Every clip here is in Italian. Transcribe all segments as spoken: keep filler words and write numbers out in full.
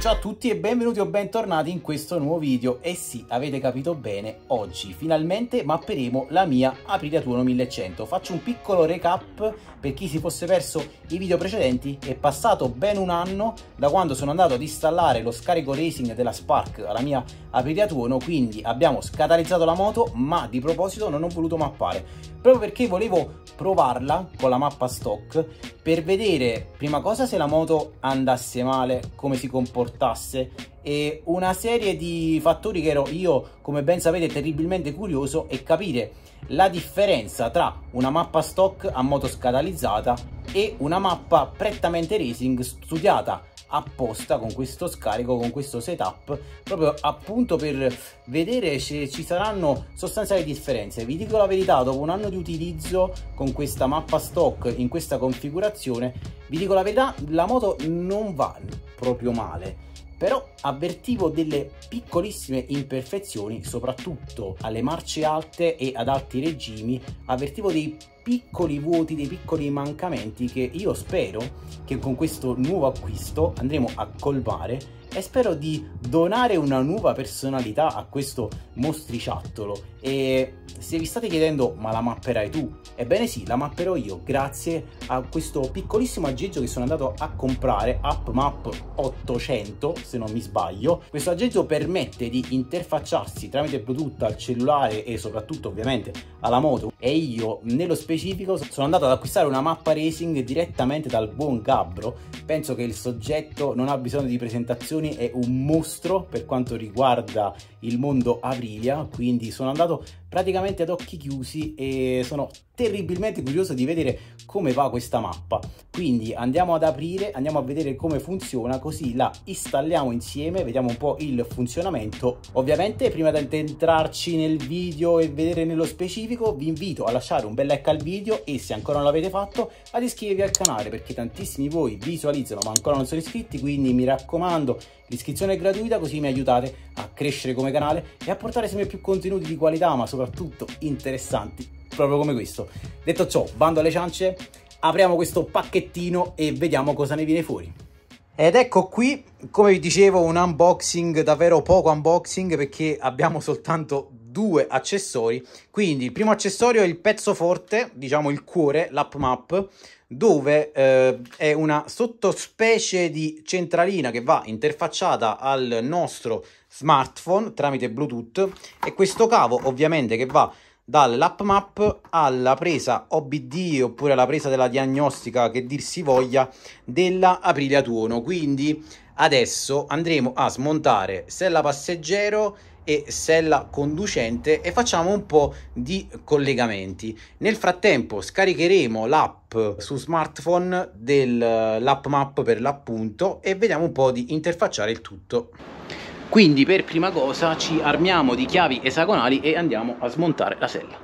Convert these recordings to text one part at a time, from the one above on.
Ciao a tutti e benvenuti o bentornati in questo nuovo video. E sì, avete capito bene, oggi finalmente mapperemo la mia Aprilia Tuono millecento. Faccio un piccolo recap per chi si fosse perso i video precedenti. È passato ben un anno da quando sono andato ad installare lo scarico racing della Spark alla mia Aprilia Tuono, quindi abbiamo scatalizzato la moto, ma di proposito non ho voluto mappare, proprio perché volevo provarla con la mappa stock per vedere prima cosa se la moto andasse male, come si comportasse e una serie di fattori che ero io, come ben sapete, terribilmente curioso, e capire la differenza tra una mappa stock a moto scatalizzata e una mappa prettamente racing studiata apposta con questo scarico, con questo setup, proprio appunto per vedere se ci saranno sostanziali differenze. Vi dico la verità, dopo un anno di utilizzo con questa mappa stock in questa configurazione, vi dico la verità, la moto non va proprio male, però avvertivo delle piccolissime imperfezioni, soprattutto alle marce alte e ad alti regimi. Avvertivo dei piccoli vuoti, dei piccoli mancamenti che io spero che con questo nuovo acquisto andremo a colmare, e spero di donare una nuova personalità a questo mostriciattolo. E se vi state chiedendo ma la mapperai tu? Ebbene sì, la mapperò io grazie a questo piccolissimo aggeggio che sono andato a comprare, AppMap ottocento se non mi sbaglio. Questo aggeggio permette di interfacciarsi tramite Bluetooth al cellulare e soprattutto ovviamente alla moto, e io nello specifico sono andato ad acquistare una mappa racing direttamente dal buon Gabbro. Penso che il soggetto non ha bisogno di presentazioni, è un mostro per quanto riguarda il mondo Aprilia, quindi sono andato praticamente ad occhi chiusi e sono terribilmente curioso di vedere come va questa mappa. Quindi andiamo ad aprire, andiamo a vedere come funziona, così la installiamo insieme, vediamo un po' il funzionamento. Ovviamente prima di entrarci nel video e vedere nello specifico, vi invito a lasciare un bel like al video e, se ancora non l'avete fatto, ad iscrivervi al canale, perché tantissimi di voi visualizzano ma ancora non sono iscritti. Quindi mi raccomando, l'iscrizione è gratuita, così mi aiutate a crescere come canale e a portare sempre più contenuti di qualità, ma soprattutto interessanti, proprio come questo. Detto ciò, bando alle ciance, apriamo questo pacchettino e vediamo cosa ne viene fuori. Ed ecco qui, come vi dicevo, un unboxing, davvero poco unboxing, perché abbiamo soltanto due accessori. Quindi il primo accessorio è il pezzo forte, diciamo il cuore, l'AppMap, dove eh, è una sottospecie di centralina che va interfacciata al nostro smartphone tramite Bluetooth, e questo cavo ovviamente che va dall'AppMap alla presa O B D oppure alla presa della diagnostica, che dir si voglia, della Aprilia Tuono. Quindi adesso andremo a smontare sella passeggero e sella conducente e facciamo un po' di collegamenti. Nel frattempo scaricheremo l'app su smartphone dell'AppMap per l'appunto e vediamo un po' di interfacciare il tutto. Quindi per prima cosa ci armiamo di chiavi esagonali e andiamo a smontare la sella.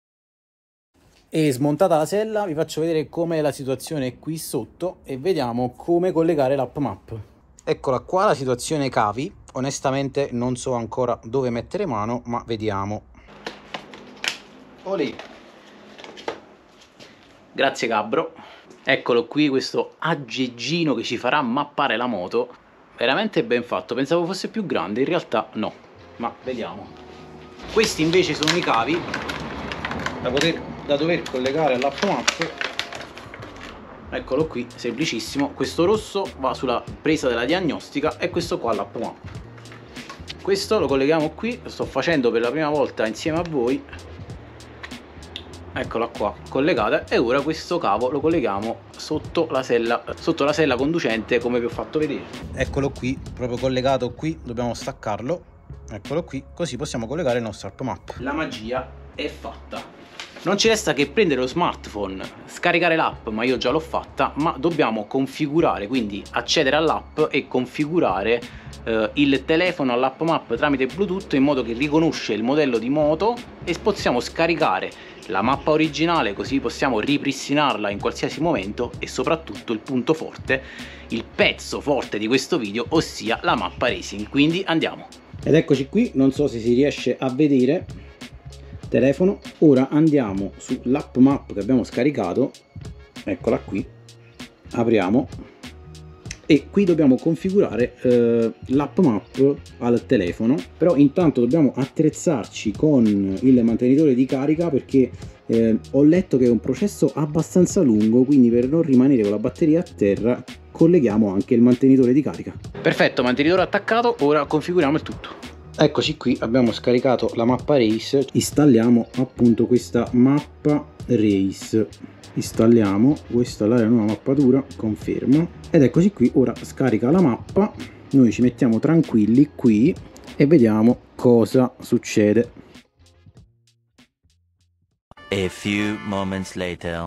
E smontata la sella vi faccio vedere com'è la situazione qui sotto e vediamo come collegare l'AppMap. Eccola qua la situazione cavi. Onestamente non so ancora dove mettere mano, ma vediamo. Olè. Grazie Gabbro. Eccolo qui, questo aggeggino che ci farà mappare la moto. Veramente ben fatto, pensavo fosse più grande, in realtà no, ma vediamo. Questi invece sono i cavi da, poter, da dover collegare all'AppMap. Eccolo qui, semplicissimo. Questo rosso va sulla presa della diagnostica e questo qua all'AppMap. Questo lo colleghiamo qui, lo sto facendo per la prima volta insieme a voi. Eccola qua collegata, e ora questo cavo lo colleghiamo sotto la sella, sotto la sella conducente, come vi ho fatto vedere. Eccolo qui, proprio collegato qui, dobbiamo staccarlo. Eccolo qui, così possiamo collegare il nostro AppMap. La magia è fatta. Non ci resta che prendere lo smartphone, scaricare l'app, ma io già l'ho fatta, ma dobbiamo configurare, quindi accedere all'app e configurare eh, il telefono all'AppMap tramite Bluetooth, in modo che riconosce il modello di moto, e possiamo scaricare la mappa originale, così possiamo ripristinarla in qualsiasi momento, e soprattutto il punto forte, il pezzo forte di questo video, ossia la mappa racing. Quindi andiamo. Ed eccoci qui, non so se si riesce a vedere, telefono. Ora andiamo sull'AppMap che abbiamo scaricato, eccola qui, apriamo e qui dobbiamo configurare eh, l'app map al telefono, però intanto dobbiamo attrezzarci con il mantenitore di carica perché eh, ho letto che è un processo abbastanza lungo, quindi per non rimanere con la batteria a terra colleghiamo anche il mantenitore di carica. Perfetto, mantenitore attaccato, ora configuriamo il tutto. Eccoci qui, abbiamo scaricato la mappa Race, installiamo appunto questa mappa Race. Installiamo, vuoi installare la nuova mappatura, confermo, ed eccoci qui, ora scarica la mappa, noi ci mettiamo tranquilli qui e vediamo cosa succede. A few moments later.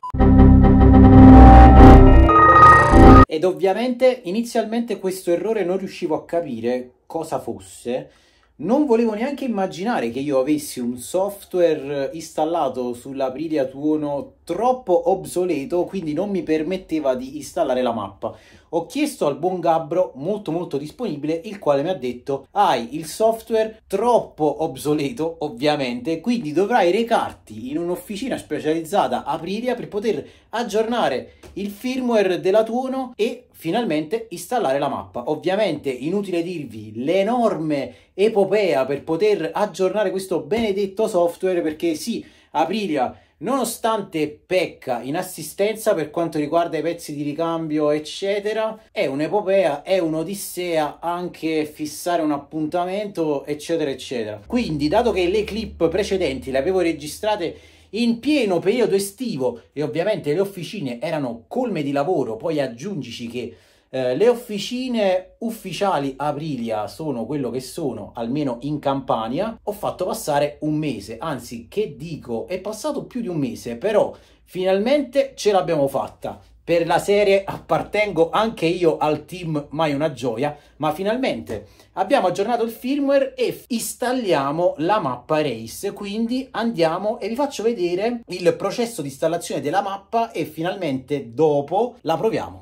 Ed ovviamente inizialmente questo errore non riuscivo a capire cosa fosse. Non volevo neanche immaginare che io avessi un software installato sull'Aprilia Tuono troppo obsoleto, quindi non mi permetteva di installare la mappa. Ho chiesto al buon Gabbro, molto molto disponibile, il quale mi ha detto: hai il software troppo obsoleto, ovviamente, quindi dovrai recarti in un'officina specializzata Aprilia per poter aggiornare il firmware della Tuono e finalmente installare la mappa. Ovviamente inutile dirvi l'enorme epopea per poter aggiornare questo benedetto software, perché sì, Aprilia, nonostante pecca in assistenza per quanto riguarda i pezzi di ricambio eccetera, è un'epopea, è un'odissea anche fissare un appuntamento eccetera eccetera. Quindi, dato che le clip precedenti le avevo registrate in pieno periodo estivo e ovviamente le officine erano colme di lavoro, poi aggiungici che eh, le officine ufficiali Aprilia sono quello che sono, almeno in Campania, ho fatto passare un mese, anzi che dico, è passato più di un mese, però finalmente ce l'abbiamo fatta. Per la serie appartengo anche io al team Mai una Gioia, ma finalmente abbiamo aggiornato il firmware e installiamo la mappa Race. Quindi andiamo e vi faccio vedere il processo di installazione della mappa e finalmente dopo la proviamo.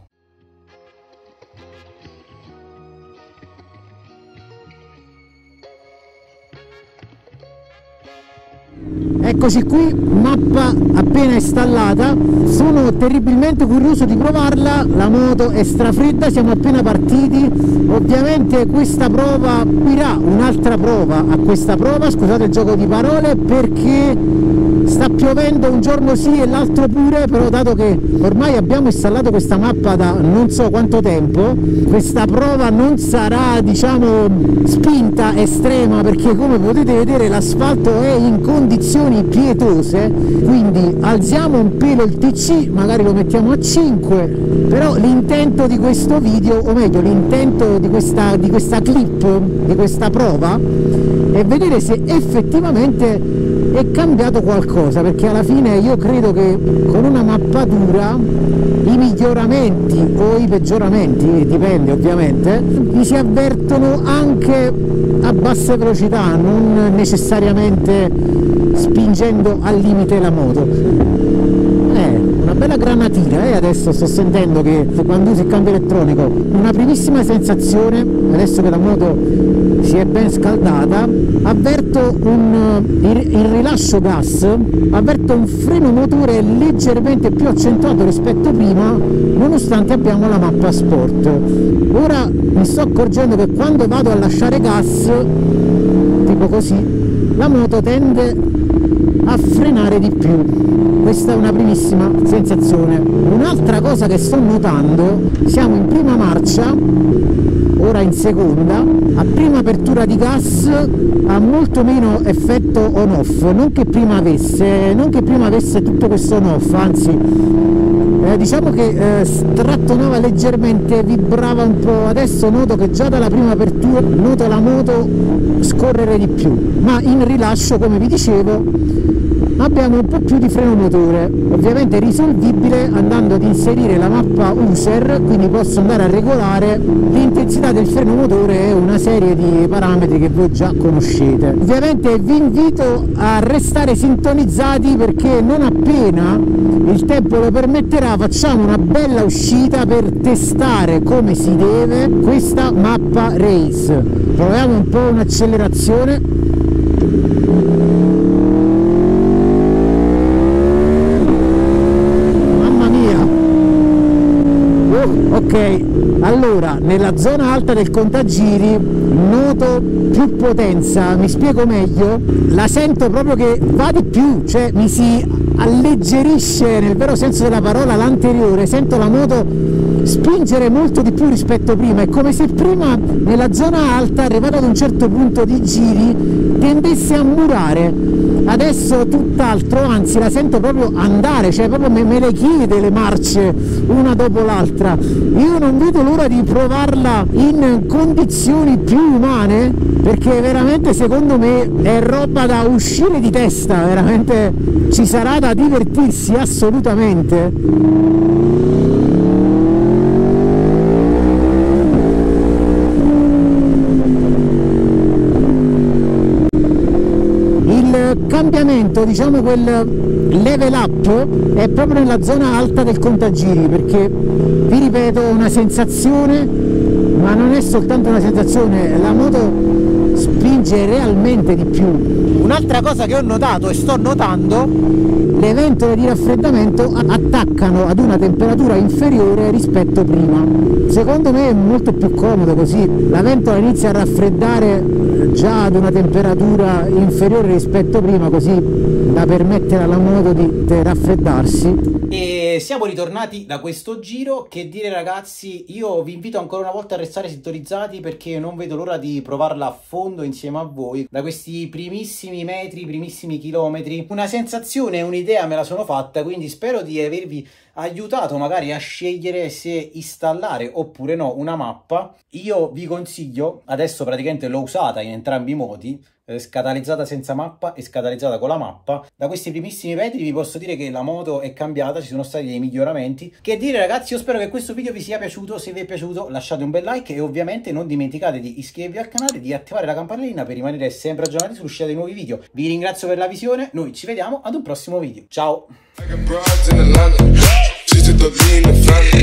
Eccoci qui, mappa appena installata, sono terribilmente curioso di provarla, la moto è strafredda, siamo appena partiti, ovviamente questa prova dirà un'altra prova a questa prova, scusate il gioco di parole, perché sta piovendo un giorno sì e l'altro pure, però dato che ormai abbiamo installato questa mappa da non so quanto tempo, questa prova non sarà, diciamo, spinta estrema, perché come potete vedere l'asfalto è in condizioni pietose, quindi alziamo un pelo il T C, magari lo mettiamo a cinque, però l'intento di questo video, o meglio l'intento di questa, di questa clip, di questa prova, è vedere se effettivamente è cambiato qualcosa, perché alla fine io credo che con una mappatura i miglioramenti o i peggioramenti, dipende ovviamente, li si avvertono anche a basse velocità, non necessariamente spingendo al limite la moto. Eh, una bella granatina, eh, adesso sto sentendo che quando usi il cambio elettronico, una primissima sensazione, adesso che la moto si è ben scaldata, avverto un, il, il rilascio gas, avverto un freno motore leggermente più accentuato rispetto a prima, nonostante abbiamo la mappa sport. Ora mi sto accorgendo che quando vado a lasciare gas, tipo così, la moto tende a frenare di più. Questa è una primissima sensazione. Un'altra cosa che sto notando, siamo in prima marcia, ora in seconda, a prima apertura di gas ha molto meno effetto on off, non che prima avesse, non che prima avesse tutto questo on off, anzi eh, diciamo che eh, strattonava leggermente, vibrava un po', adesso noto che già dalla prima apertura noto la moto scorrere di più, ma in rilascio, come vi dicevo, abbiamo un po' più di freno motore, ovviamente risolvibile andando ad inserire la mappa user, quindi posso andare a regolare l'intensità del freno motore e una serie di parametri che voi già conoscete. Ovviamente vi invito a restare sintonizzati, perché non appena il tempo lo permetterà facciamo una bella uscita per testare come si deve questa mappa Race. Proviamo un po' un'accelerazione. Ok, Ok, allora nella zona alta del contagiri noto più potenza, mi spiego meglio, la sento proprio che va di più, cioè mi si alleggerisce nel vero senso della parola l'anteriore, sento la moto spingere molto di più rispetto prima, è come se prima nella zona alta, arrivato ad un certo punto di giri, tendesse a murare, adesso tutt'altro, anzi la sento proprio andare, cioè proprio me, me le chiede le marce una dopo l'altra. Io non vedo l'ora di provarla in condizioni più umane, perché veramente secondo me è roba da uscire di testa, veramente ci sarà da divertirsi assolutamente. Cambiamento, diciamo quel level up, è proprio nella zona alta del contagiri, perché vi ripeto, una sensazione, ma non è soltanto una sensazione, la moto spinge realmente di più. Un'altra cosa che ho notato e sto notando, le ventole di raffreddamento attaccano ad una temperatura inferiore rispetto prima. Secondo me è molto più comodo così, la ventola inizia a raffreddare già ad una temperatura inferiore rispetto prima, così da permettere alla moto di raffreddarsi. E siamo ritornati da questo giro. Che dire ragazzi, io vi invito ancora una volta a restare sintonizzati, perché non vedo l'ora di provarla a fondo insieme a voi. Da questi primissimi metri, primissimi chilometri, una sensazione, un'idea me la sono fatta, quindi spero di avervi aiutato magari a scegliere se installare oppure no una mappa. Io vi consiglio, adesso praticamente l'ho usata in entrambi i modi, eh, scatalizzata senza mappa e scatalizzata con la mappa. Da questi primissimi metri vi posso dire che la moto è cambiata, ci sono stati dei miglioramenti. Che dire ragazzi, io spero che questo video vi sia piaciuto. Se vi è piaciuto lasciate un bel like e ovviamente non dimenticate di iscrivervi al canale, di attivare la campanellina per rimanere sempre aggiornati sull'uscita dei nuovi video. Vi ringrazio per la visione, noi ci vediamo ad un prossimo video, ciao!